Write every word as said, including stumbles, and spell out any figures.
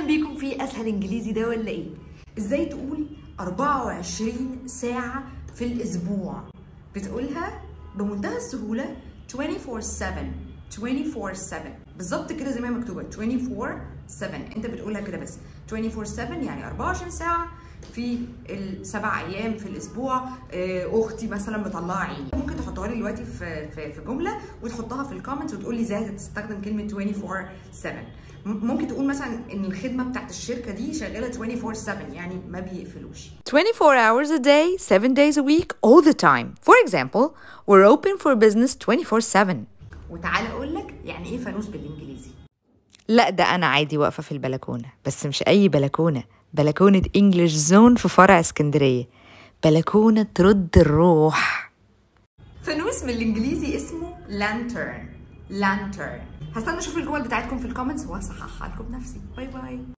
اهلا بيكم في اسهل انجليزي ده ولا ايه؟ ازاي تقول أربعة وعشرين ساعة في الاسبوع؟ بتقولها بمنتهى السهولة twenty-four seven twenty-four seven بالظبط كده زي ما هي مكتوبة twenty-four seven. انت بتقولها كده بس twenty-four seven يعني أربعة وعشرين ساعة في السبع ايام في الاسبوع. اختي مثلا مطلعه عيني، ممكن تحطها لي دلوقتي في في في جمله وتحطها في الكومنتس وتقول لي ازاي هتستخدم كلمه twenty-four seven. ممكن تقول مثلا ان الخدمه بتاعت الشركه دي شغاله twenty-four seven يعني ما بيقفلوش. twenty-four hours a day, seven days a week, all the time. For example, we're open for business twenty-four seven. وتعالى اقول لك يعني ايه فانوس بالانجليزي. لا ده أنا عادي واقفة في البلكونة، بس مش أي بلكونة، بلكونة إنجليش زون في فرع اسكندرية، بلكونة ترد الروح. فانوس من الانجليزي اسمه lantern lantern. هستنى اشوف الجمل بتاعتكم في الكومنتس وهصححها لكم بنفسي. باي باي.